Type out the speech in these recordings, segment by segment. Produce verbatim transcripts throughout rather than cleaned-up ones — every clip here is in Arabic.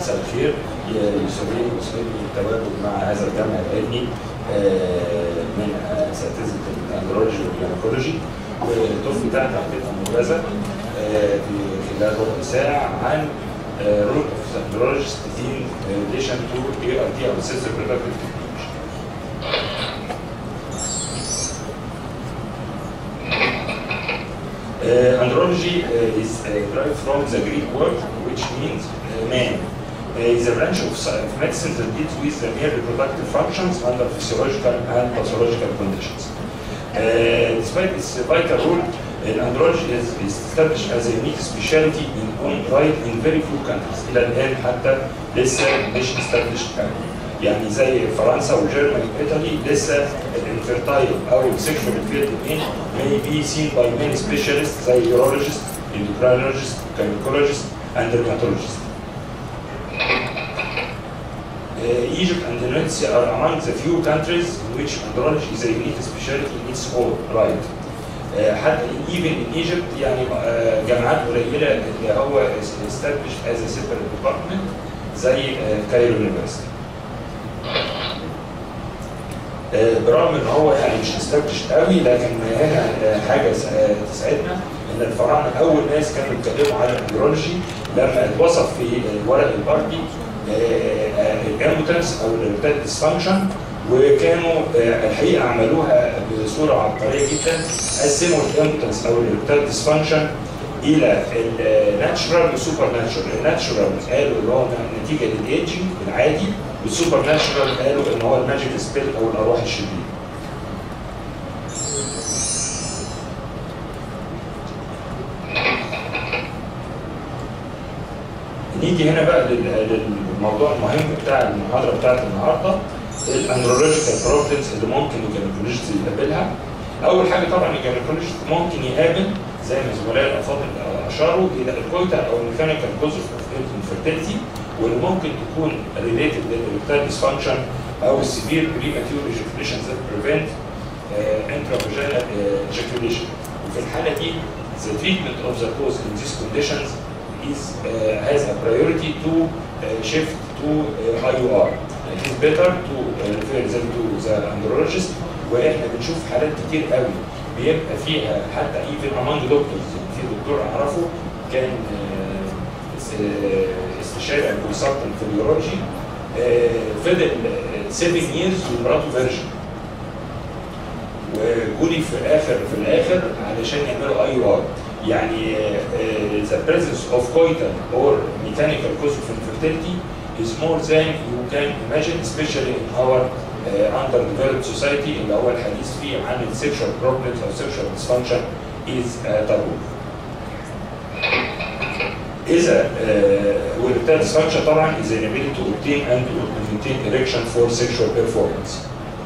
مساء الخير. يسعدني ويسعدني التواجد مع هذا الجمع العلمي من اساتذه الاندرولوجي والجينيكولوجي، والدكتور بتاعنا هتبقى ممتازه في خلال ربع ساعه عن رول اوف اندرولوجيست ان ريليشن تو اي ار تي او سيستم ريبرودكتيف تكنولوجي. Uh, andrology uh, is uh, derived from the Greek word which means uh, man. Uh, is a branch of, of medicine that deals with the mere reproductive functions under physiological and pathological conditions. Uh, despite its vital role, uh, andrology is, is established as a unique specialty in own right in very few countries. إلى الآن حتى لسه مش established قوي. يعني زي فرنسا وجيرماني وايطالي لسه الانفيرتايل او السكشوال فيلد may be seen by many specialists زي urologist, endocrinologist, gynecologists, and dermatologists. Uh, Egypt and Tunisia are among the few countries in which andrology is a unique specialty in its own right. Uh, حتى even in Egypt يعني uh, جامعات قليله اللي هو established as a separate department زي كايرو يونيفرسيتي. برغم ان هو يعني مش استبدش قوي، لكن هنا حاجه تسعدنا ان الفراعنه اول ناس كانوا يتكلموا على الاندرولوجي لما اتوصف في ورق البارتي الامبوتنس او الارتاد ديسفانكشن، وكانوا الحقيقه عملوها بصوره عبقريه جدا. قسموا الامبوتنس او الارتاد ديسفانكشن الى الناتشرال والسوبر ناتشرال. الناتشرال قالوا اللي هو نتيجه للايدجنج العادي، والسوبر ناتشرال قالوا ان هو الماجيك سبيل او الارواح الشريره. نيجي هنا بقى للموضوع المهم بتاع المحاضره بتاعت النهارده، الاندرولوجيكال بروبلمز اللي ممكن الجينيكولوجيست يقابلها. اول حاجه طبعا الجينيكولوجيست ممكن يقابل زي ما زملائي الافاضل اشاروا الى الكويتال او الميكانيكال كوز اوف انفيرتيليتي، واللي ممكن تكون ريليتد للإرتال ديسفانكشن او السيفير بريماتيور ايجاكوليشن ذات بريفنت انترافاجينال ايجاكوليشن. وفي الحاله دي the treatment of the cause in these conditions is uh, has a priority to uh, shift to uh, I U R. It is better to uh, refer them to the andrologist. واحنا بنشوف حالات كتير قوي بيبقى فيها حتى even among doctors. في دكتور اعرفه كان استشاري او كونسلتنت في اليورولوجي، فضل سبع years ومراته فيرجن، وجولي في الاخر في الاخر علشان يعملوا اي يو ار. يعني the presence of coital or mechanical cause of infertility is more than you can imagine, especially in our uh, underdeveloped society اللي هو الحديث فيه عن sexual problems or sexual dysfunction is uh, taboo. إذا uh, والإرتال dysfunction طبعا is an ability to obtain and to maintain erection for sexual performance.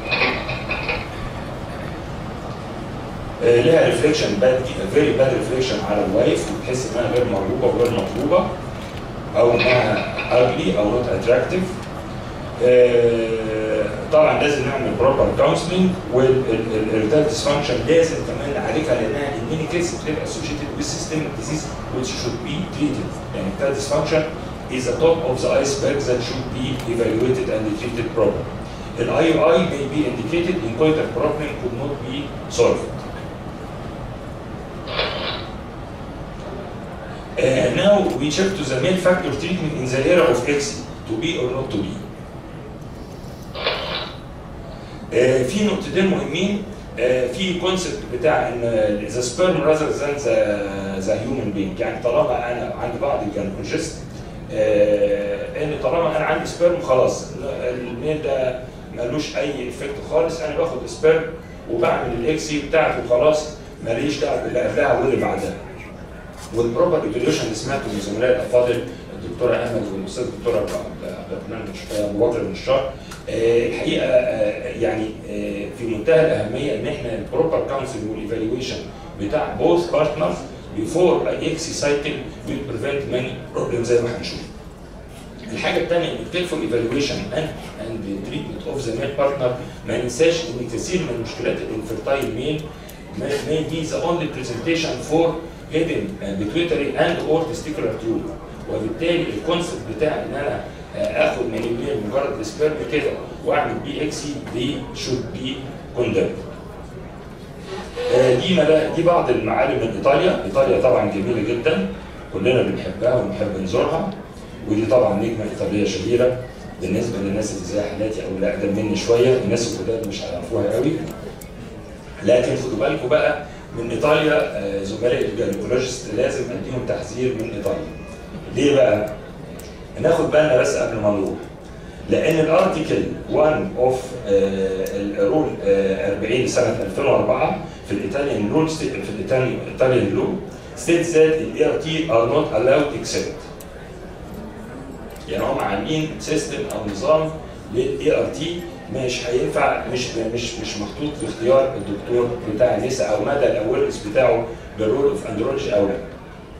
Uh, لها ريفليكشن باد فيري باد ريفليكشن على الوايف، وتحس انها غير مرغوبه وغير مطلوبه او انها ugly او نوت اتراكتيف. طبعا لازم نعمل بروبر كونسلنج، والإرتال ديسفانكشن لازم كمان نعالجها لانها in many cases بتبقى associated with systemic disease which should be treated. يعني الإرتال ديسفانكشن is the top of the iceberg that should be evaluated and treated properly. The I U I may be indicated in coital problem could not be solved. Uh, now we check to the male factor treatment in the area of X, to be or not to be. Uh, في نقطتين مهمين. uh, في كونسبت بتاع ان the sperm rather than the, the human being. يعني طالما انا عند بعض الجينيكولوجيست uh, ان طالما انا عندي سبيرم خلاص الميل ده ملوش اي افكت خالص، انا باخد سبيرم وبعمل الاكسي بتاعته وخلاص، ماليش دعوه باللي قبلها واللي بعدها. والبروبر ايفاليوشن اللي سمعته من زملائي الافاضل الدكتوره امل والاستاذ الدكتور ابو بكر النشار، الحقيقه يعني في منتهى الاهميه ان احنا البروبر كونسل والايفاليوشن بتاع بوث بارتنرز بيفور اي اكسي سايكل ويل بريفنت ماني بروبلم زي ما هنشوف. الحاجه الثانيه ان الكيرفول ايفاليوشن اند اند تريتمنت اوف ذا ميل بارتنر ما ننساش ان كثير من مشكلات الانفيرتايل ميل may be the only presentation for hidden pituitary and or testicular tube. وبالتالي الكونسبت بتاع ان انا اخد من الميل مجرد سبيرم كده واعمل بيه اكسي دي شود بي كوندمد. دي ملا دي بعض المعالم من ايطاليا. ايطاليا طبعا جميله جدا، كلنا بنحبها ونحب نزورها، ودي طبعا نجمه ايطاليه شهيره بالنسبه للناس اللي زي حالاتي او اللي اقدم مني شويه. الناس الجداد مش هيعرفوها قوي، لكن خدوا بالكم بقى من ايطاليا. زملائي الجينيكولوجيست لازم اديهم تحذير من ايطاليا. ليه بقى؟ ناخد بالنا بس قبل ما نروح، لان الارتيكل واحد اوف الرول أربعين سنه ألفين وأربعة في الايطاليان رول في الايطاليان لو states that the إيه آر تي are not allowed except. يعني هم عاملين سيستم او نظام للاي ار تي مش هينفع، مش مش مش محطوط في اختيار الدكتور بتاع النساء او مدى الاويرنس بتاعه بالرول اوف اندرولوجي او لا.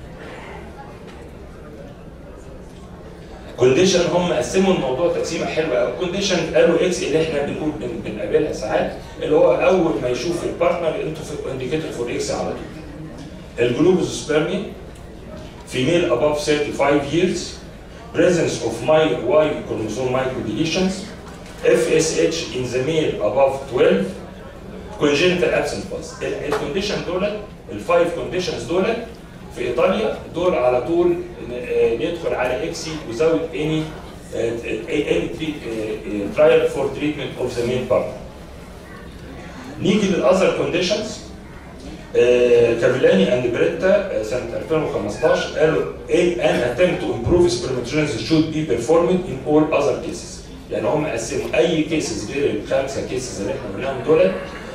كونديشن هم قسموا الموضوع تقسيمه حلوه قوي. كونديشن قالوا اكس اللي احنا بنقول بنقابلها ساعات، اللي هو اول ما يشوف البارتنر انتوا في انديكيتور فور اكس على طول. الجلوبوزوسبيرمي female above thirty-five years, presence of my Y chromosome microdeletions, F S H in the male above twelve, congenital absent pulse. الكونديشن دول الفايف كونديشنز دول في ايطاليا دول على طول ندخل على اكسي without any any trial for treatment of the male partner. نيجي للاذر كونديشنز. كافيلاني اند بريتا سنه ألفين وخمستاشر قالوا an attempt to improve spermatogenesis should be performed in all other cases. يعني هم قسموا اي كيسز غير الخمسه كيسز اللي احنا قلناهم دول.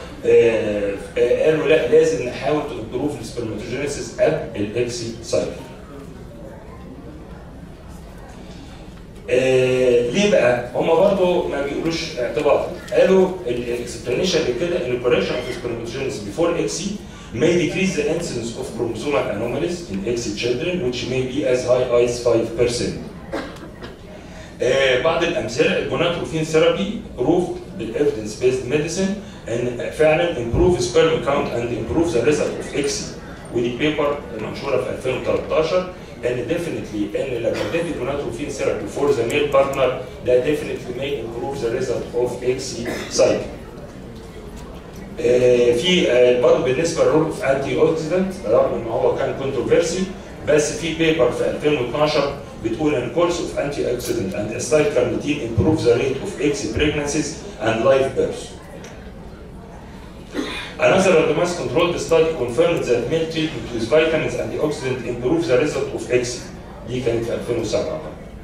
قالوا لا، لازم نحاول تمبروف السبرماتوجينيسيس قبل الاكسي سايكل. ليه بقى؟ هم برضه ما بيقولوش اعتباطا. قالوا الاكسبلانيشن لكده ان الكوريكشن اوف سبرماتوجينيسيس بيفور اكسي may decrease the incidence of chromosomal anomalies in X children which may be as high as five percent. آه بعض الامثله الجوناتروفين ثيرابي proved بالايفيدنس بيزد ميديسن ان فعلا improve sperm count and improve the result of X. ودي بيبر منشوره في ألفين وتلتاشر ان definitely ان لما اديت الجوناتروفين ثيرابي for the male partner ده definitely may improve the result of X cycle. آه في آه برضه بالنسبه للرول اوف انتي اوكسيدنت، رغم ان هو كان كونتروفيرسي، بس في بيبر في ألفين واتناشر بتقول ان course of antioxidant and acyl carnitine improve the rate of X pregnancies and live births. Another randomized controlled study confirmed that male treatment with vitamins and antioxidant improves the result of X. دي كانت في ألفين وسبعة.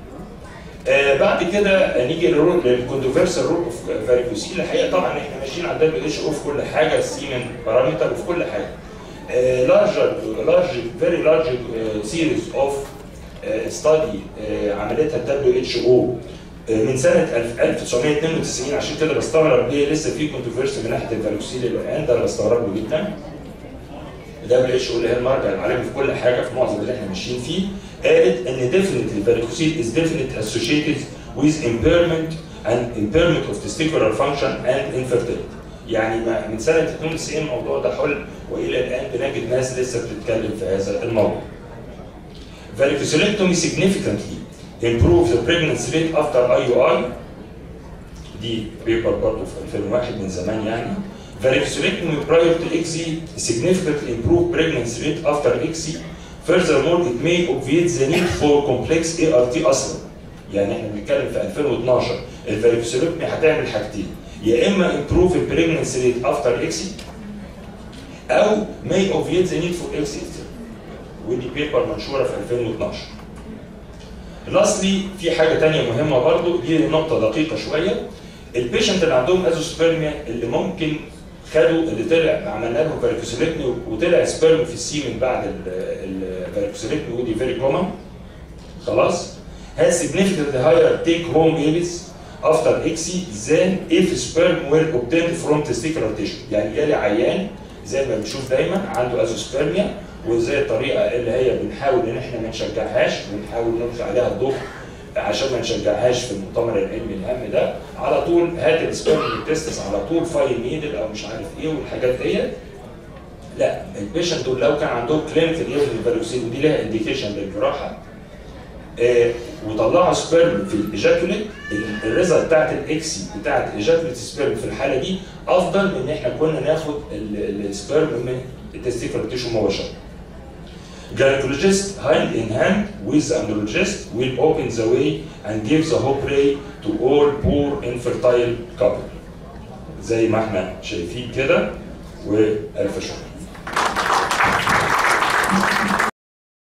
آه بعد كده نيجي للكونتروفيرسال رول اوف فاريكوسيل. الحقيقه طبعا احنا ماشيين على الدبليو اتش او في كل حاجه، السيمن بارامتر وفي كل حاجه. لارجر لارج فيري لارج سيريز اوف ستادي عملتها الدبليو اتش او من سنه ألف وتسعمية اتنين وتسعين. عشان كده بستغرب ليه لسه في كونتروفيرسي من ناحيه الفاريكوسيل الان، ده بستغربه جدا. الدبليو اتش او اللي هي المرجع العالمي في كل حاجه في معظم اللي احنا ماشيين فيه، قالت ان definitely varicocele is definitely associated with impairment and impairment of testicular function and infertility. يعني من سنه اتنين وتسعين الموضوع ده حل، والى الان بنجد ناس لسه بتتكلم في هذا الموضوع. Varicocelectomy significantly improves the pregnancy rate after آي يو آي. دي بيبر برضه في ألفين وواحد من زمان يعني. Varicocelectomy prior to إكس إي significantly improve pregnancy rate after إكس إي. Furthermore, it may obviate the need for complex إيه آر تي اصلا. يعني احنا بنتكلم في ألفين واتناشر الفاريكوسيلكتومي هتعمل حاجتين، يا اما improve the pregnancy rate after إكس إي او may obviate the need for إكس إي. ودي بيبر منشوره في ألفين واتناشر. لاستلي في حاجه ثانيه مهمه برضو، دي نقطه دقيقه شويه. البيشنت اللي عندهم ازوسبيرميا اللي ممكن خدوا اللي طلع عملنا لهم فاريكوسيلكتومي وطلع سبيرم في السيمن بعد الفاريكوسيلكتومي، ودي فيري كومن خلاص، has significantly higher take home babies after إكس إي than if sperm were obtained from testicular tissue. يعني جالي عيان زي ما بنشوف دايما عنده ازوسبيرميا، وزي الطريقه اللي هي بنحاول ان احنا ما نشجعهاش، بنحاول نلقي عليها الضوء عشان ما نشجعهاش في المؤتمر العلمي الهام ده، على طول هات السبيرم تيستس على طول فاين نيدل او مش عارف ايه والحاجات ديت. لا، البيشنت دول لو كان عندهم كلينيكال ايفيدنس فاريكوسيل ودي لها انديكيشن للجراحه، آه وطلعوا سبيرم في الايجاكوليت، الريزلت بتاعت الاكسي بتاعت الايجاكوليت سبيرم في الحاله دي افضل من ان احنا كنا ناخد السبيرم من التستيكولار تيشو مباشره. Gynecologist hand in hand with the andrologist will open the way and give the hope ray to all poor infertile couple. زي ما احنا شايفين كده، والف شكر.